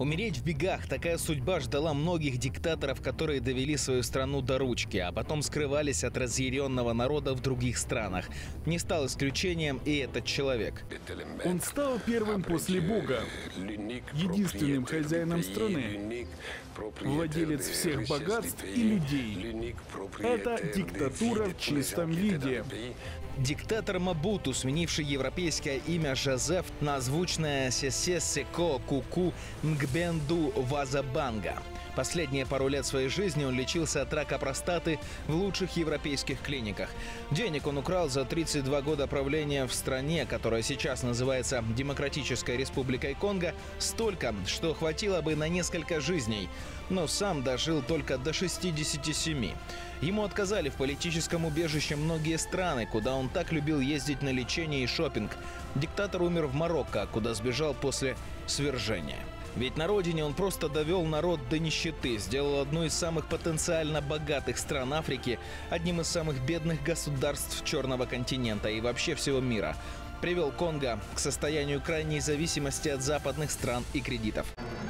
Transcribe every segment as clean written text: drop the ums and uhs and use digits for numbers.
Умереть в бегах – такая судьба ждала многих диктаторов, которые довели свою страну до ручки, а потом скрывались от разъяренного народа в других странах. Не стал исключением и этот человек. Он стал первым после Бога, единственным хозяином страны, владелец всех богатств и людей. Это диктатура в чистом виде. Диктатор Мабуту, сменивший европейское имя Жозеф на звучное Сесе Секо Куку Нгбенду Вазабанга. Последние пару лет своей жизни он лечился от рака простаты в лучших европейских клиниках. Денег он украл за 32 года правления в стране, которая сейчас называется Демократической Республикой Конго, столько, что хватило бы на несколько жизней. Но сам дожил только до 67. Ему отказали в политическом убежище многие страны, куда он так любил ездить на лечение и шопинг. Диктатор умер в Марокко, куда сбежал после свержения. Ведь на родине он просто довел народ до нищеты, сделал одну из самых потенциально богатых стран Африки одним из самых бедных государств Черного континента и вообще всего мира. Привел Конго к состоянию крайней зависимости от западных стран и кредитов.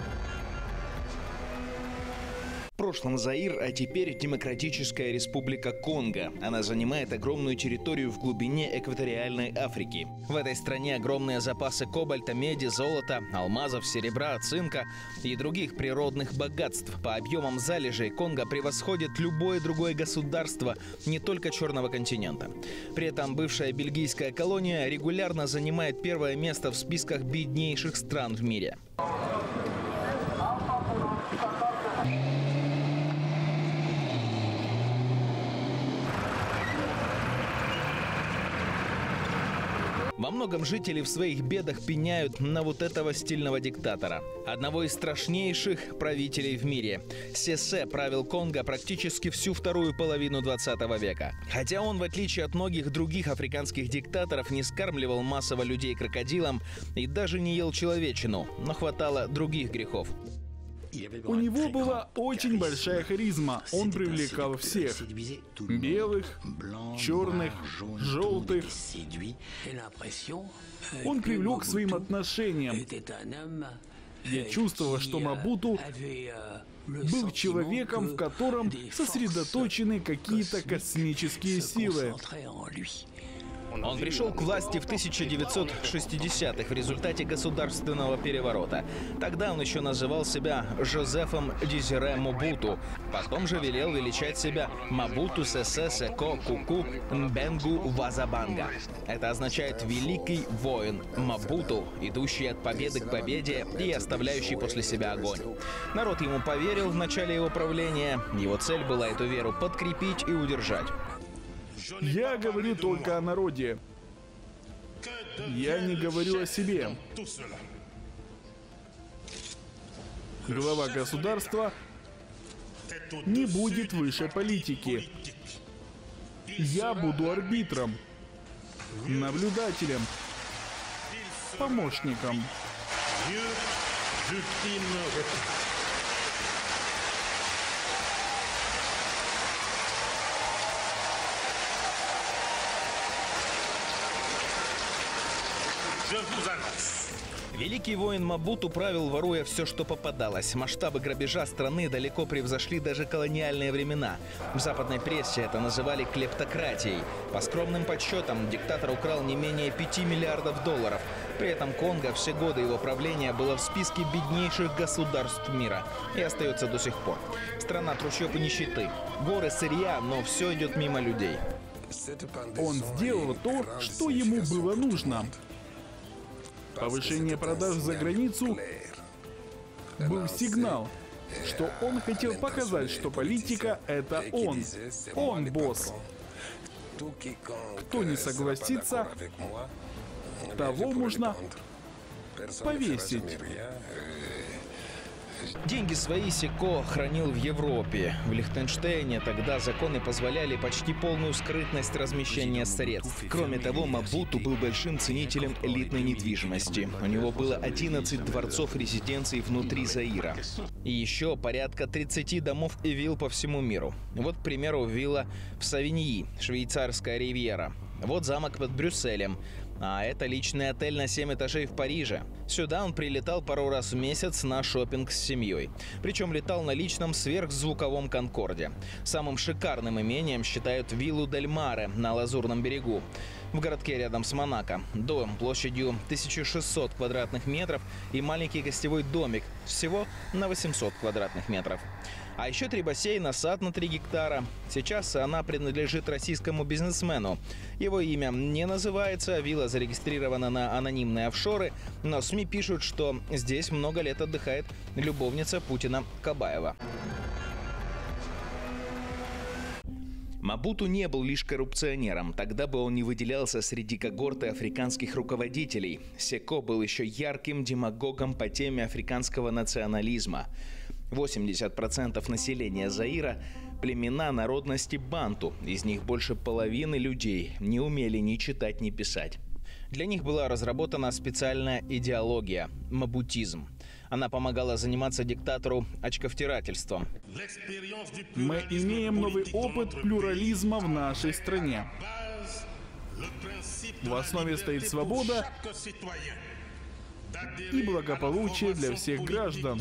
В прошлом Заир, а теперь Демократическая Республика Конго. Она занимает огромную территорию в глубине экваториальной Африки. В этой стране огромные запасы кобальта, меди, золота, алмазов, серебра, цинка и других природных богатств. По объемам залежей Конго превосходит любое другое государство не только Черного континента. При этом бывшая бельгийская колония регулярно занимает первое место в списках беднейших стран в мире. Во многом жители в своих бедах пеняют на вот этого стильного диктатора. Одного из страшнейших правителей в мире. Сесе правил Конго практически всю вторую половину 20 века. Хотя он, в отличие от многих других африканских диктаторов, не скармливал массово людей крокодилам и даже не ел человечину, но хватало других грехов. У него была очень большая харизма. Он привлекал всех. Белых, черных, желтых. Он привлек своим отношением. Я чувствовал, что Мабуту был человеком, в котором сосредоточены какие-то космические силы. Он пришел к власти в 1960-х в результате государственного переворота. Тогда он еще называл себя Жозефом Дезире Мабуту. Потом же велел величать себя Мабуту Сесе Секо Куку Нгбенду Вазабанга. Это означает «великий воин Мабуту», идущий от победы к победе и оставляющий после себя огонь. Народ ему поверил в начале его правления. Его цель была эту веру подкрепить и удержать. Я говорю только о народе. Я не говорю о себе. Глава государства не будет выше политики. Я буду арбитром, наблюдателем, помощником. Великий воин Мабуту правил, воруя все, что попадалось. Масштабы грабежа страны далеко превзошли даже колониальные времена. В западной прессе это называли клептократией. По скромным подсчетам, диктатор украл не менее 5 миллиардов долларов. При этом Конго все годы его правления было в списке беднейших государств мира. И остается до сих пор. Страна трущоб и нищеты. Горы сырья, но все идет мимо людей. Он сделал то, что ему было нужно. Повышение продаж за границу был сигнал, что он хотел показать, что политика — это он. Он босс. Кто не согласится, того можно повесить. Деньги свои Секо хранил в Европе. В Лихтенштейне тогда законы позволяли почти полную скрытность размещения средств. Кроме того, Мабуту был большим ценителем элитной недвижимости. У него было 11 дворцов-резиденций внутри Заира. И еще порядка 30 домов и вилл по всему миру. Вот, к примеру, вилла в Савиньи, швейцарская ривьера. Вот замок под Брюсселем. А это личный отель на 7 этажей в Париже. Сюда он прилетал пару раз в месяц на шопинг с семьей. Причем летал на личном сверхзвуковом «Конкорде». Самым шикарным имением считают виллу Дель Маре на Лазурном берегу, в городке рядом с Монако. Дом площадью 1600 квадратных метров и маленький гостевой домик всего на 800 квадратных метров. А еще 3 бассейна, сад на 3 гектара. Сейчас она принадлежит российскому бизнесмену. Его имя не называется, вилла зарегистрирована на анонимные офшоры, но СМИ пишут, что здесь много лет отдыхает любовница Путина Кабаева. Мабуту не был лишь коррупционером, тогда бы он не выделялся среди когорты африканских руководителей. Секо был еще ярким демагогом по теме африканского национализма. 80% населения Заира – племена народности банту, из них больше половины людей не умели ни читать, ни писать. Для них была разработана специальная идеология – мабутизм. Она помогала заниматься диктатору очковтирательством. Мы имеем новый опыт плюрализма в нашей стране. В основе стоит свобода и благополучие для всех граждан.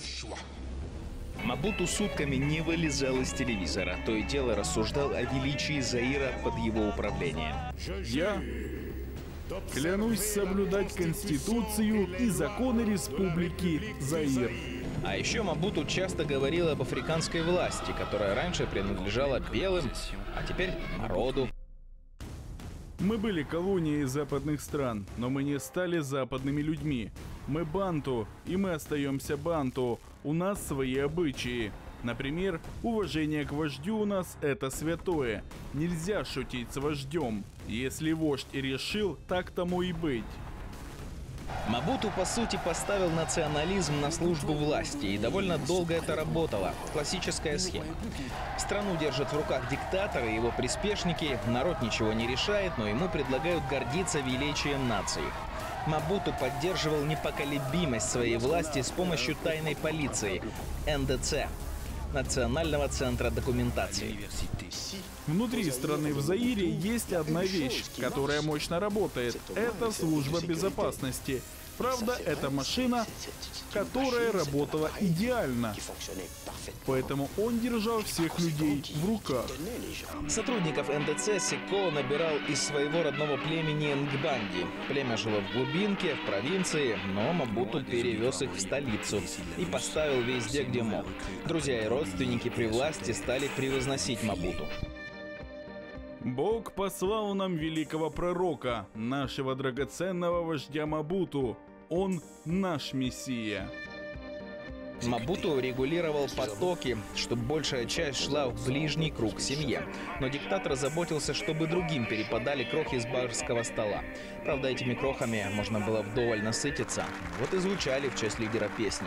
Мабуту сутками не вылезал из телевизора, то и дело рассуждал о величии Заира под его управлением. Я клянусь соблюдать Конституцию и законы Республики Заир. А еще Мабуту часто говорил об африканской власти, которая раньше принадлежала белым, а теперь народу. Мы были колонией западных стран, но мы не стали западными людьми. Мы банту, и мы остаемся банту. У нас свои обычаи. Например, уважение к вождю у нас это святое. Нельзя шутить с вождем. Если вождь и решил, так тому и быть. Мабуту, по сути, поставил национализм на службу власти, и довольно долго это работало. Классическая схема. Страну держат в руках диктаторы и его приспешники, народ ничего не решает, но ему предлагают гордиться величием нации. Мабуту поддерживал непоколебимость своей власти с помощью тайной полиции – НДЦ – Национального центра документации. Внутри страны в Заире есть одна вещь, которая мощно работает. Это служба безопасности. Правда, это машина, которая работала идеально. Поэтому он держал всех людей в руках. Сотрудников НДЦ Секо набирал из своего родного племени Нгбанди. Племя жило в глубинке, в провинции, но Мабуту перевез их в столицу и поставил везде, где мог. Друзья и родственники при власти стали превозносить Мабуту. Бог послал нам великого пророка, нашего драгоценного вождя Мабуту. Он наш мессия. Мабуту регулировал потоки, чтобы большая часть шла в ближний круг семье. Но диктатор заботился, чтобы другим перепадали крохи с барского стола. Правда, этими крохами можно было вдоволь насытиться. Вот и звучали в честь лидера песни.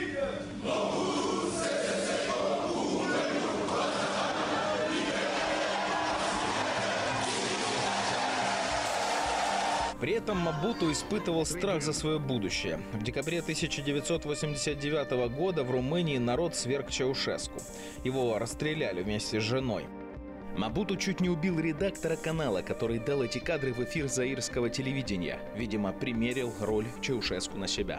При этом Мабуту испытывал страх за свое будущее. В декабре 1989 года в Румынии народ сверг Чаушеску. Его расстреляли вместе с женой. Мабуту чуть не убил редактора канала, который дал эти кадры в эфир заирского телевидения. Видимо, примерил роль Чаушеску на себя.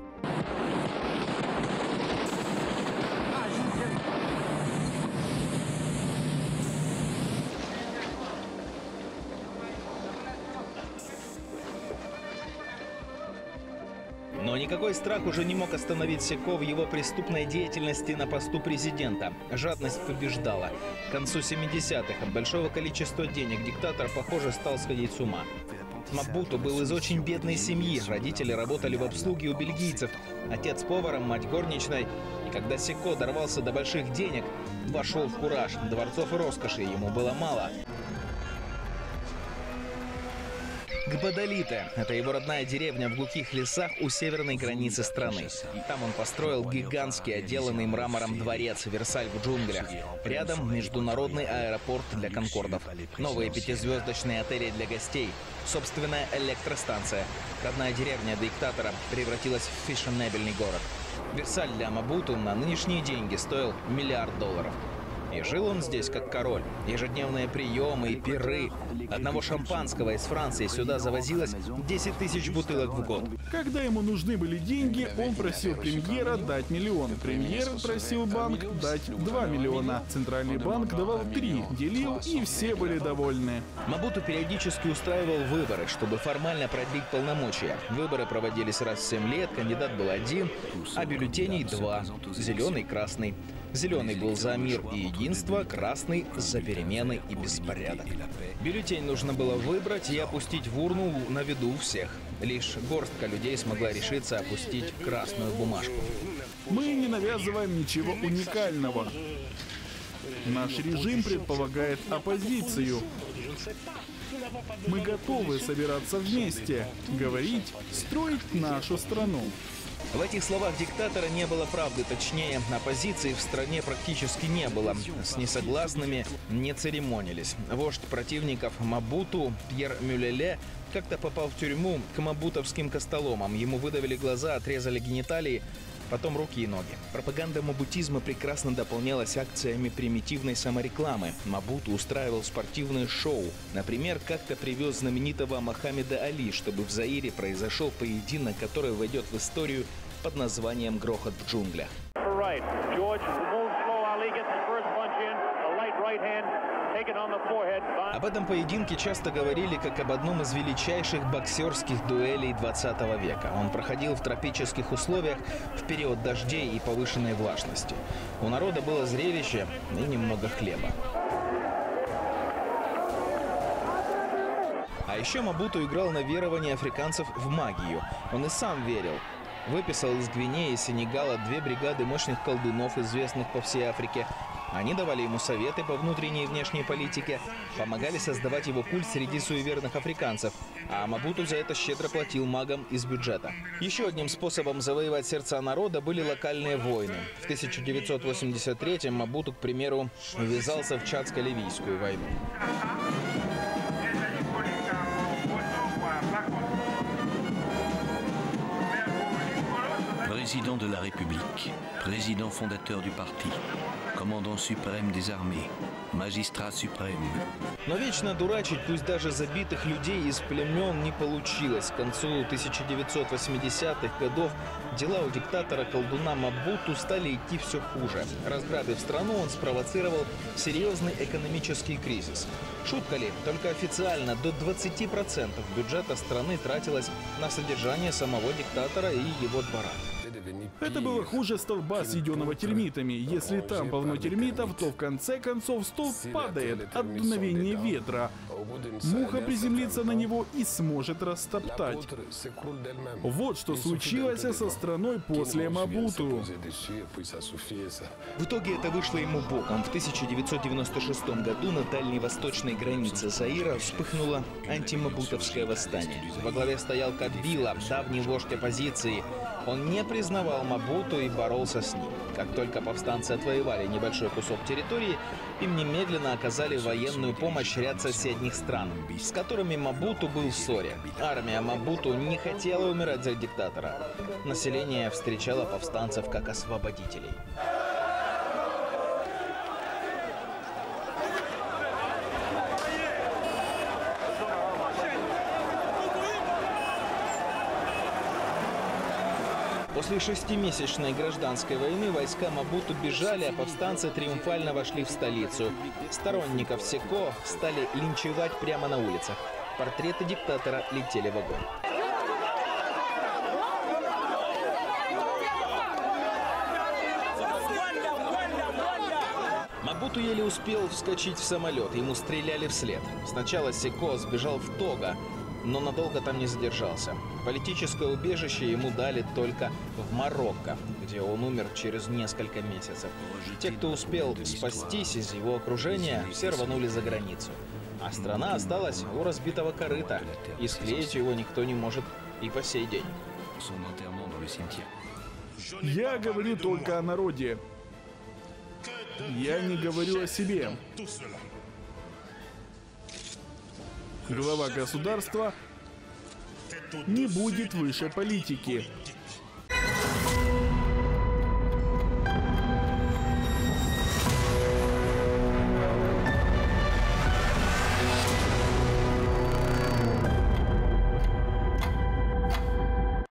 Но никакой страх уже не мог остановить Секо в его преступной деятельности на посту президента. Жадность побеждала. К концу 70-х от большого количества денег диктатор, похоже, стал сходить с ума. Мабуту был из очень бедной семьи. Родители работали в обслуге у бельгийцев. Отец поваром, мать горничной. И когда Секо дорвался до больших денег, вошел в кураж. Дворцов и роскоши ему было мало. Гбадалите – это его родная деревня в глухих лесах у северной границы страны. Там он построил гигантский, отделанный мрамором дворец «Версаль в джунглях». Рядом международный аэропорт для конкордов, новые 5-звездочные отели для гостей, собственная электростанция. Родная деревня диктатора превратилась в фешенебельный город. Версаль для Мабуту на нынешние деньги стоил $1 миллиард. И жил он здесь как король. Ежедневные приемы и пиры. Одного шампанского из Франции сюда завозилось 10 тысяч бутылок в год. Когда ему нужны были деньги, он просил премьера дать миллион. Премьер просил банк дать 2 миллиона. Центральный банк давал 3, делил, и все были довольны. Мабуту периодически устраивал выборы, чтобы формально продлить полномочия. Выборы проводились раз в 7 лет, кандидат был один, а бюллетеней 2 – зеленый и красный. Зеленый был за мир и единство, красный – за перемены и беспорядок. Бюллетень нужно было выбрать и опустить в урну на виду у всех. Лишь горстка людей смогла решиться опустить красную бумажку. Мы не навязываем ничего уникального. Наш режим предполагает оппозицию. Мы готовы собираться вместе, говорить, строить нашу страну. В этих словах диктатора не было правды, точнее, оппозиции в стране практически не было. С несогласными не церемонились. Вождь противников Мабуту Пьер Мюллеле как-то попал в тюрьму к мабутовским костоломам. Ему выдавили глаза, отрезали гениталии, потом руки и ноги. Пропаганда мабутизма прекрасно дополнялась акциями примитивной саморекламы. Мабуту устраивал спортивные шоу. Например, как-то привез знаменитого Мохаммеда Али, чтобы в Заире произошел поединок, который войдет в историю под названием «Грохот в джунглях». Об этом поединке часто говорили как об одном из величайших боксерских дуэлей 20 века. Он проходил в тропических условиях в период дождей и повышенной влажности. У народа было зрелище и немного хлеба. А еще Мабуту играл на верование африканцев в магию. Он и сам верил. Выписал из Гвинеи и Сенегала 2 бригады мощных колдунов, известных по всей Африке. Они давали ему советы по внутренней и внешней политике, помогали создавать его культ среди суеверных африканцев, а Мабуту за это щедро платил магам из бюджета. Еще одним способом завоевать сердца народа были локальные войны. В 1983-м Мабуту, к примеру, ввязался в Чадско-Ливийскую войну. Président de la République, président fondateur du parti, commandant suprême des armées, магистрат супрем. Но вечно дурачить, пусть даже забитых людей из племен, не получилось. К концу 1980-х годов дела у диктатора-колдуна Мабуту стали идти все хуже. Разграбив страну, он спровоцировал серьезный экономический кризис. Шутка ли, только официально до 20% бюджета страны тратилось на содержание самого диктатора и его двора. Это было хуже столба, сведенного термитами. Если там полно термитов, то в конце концов столб падает от дуновения ветра. Муха приземлится на него и сможет растоптать. Вот что случилось со страной после Мабуту. В итоге это вышло ему боком. В 1996 году на дальней восточной границе Заира вспыхнуло антимабутовское восстание. Во главе стоял Кабила, давний вождь оппозиции. Он не признавал Мабуту и боролся с ним. Как только повстанцы отвоевали небольшой кусок территории, им немедленно оказали военную помощь ряд соседних стран, с которыми Мабуту был в ссоре. Армия Мабуту не хотела умирать за диктатора. Население встречало повстанцев как освободителей. После 6-месячной гражданской войны войска Мабуту бежали, а повстанцы триумфально вошли в столицу. Сторонников Секо стали линчевать прямо на улицах. Портреты диктатора летели в огонь. Мабуту еле успел вскочить в самолет, ему стреляли вслед. Сначала Секо сбежал в Того, но надолго там не задержался. Политическое убежище ему дали только в Марокко, где он умер через несколько месяцев. Те, кто успел спастись из его окружения, все рванули за границу. А страна осталась у разбитого корыта, и склеить его никто не может и по сей день. Я говорю только о народе. Я не говорю о себе. Глава государства не будет выше политики.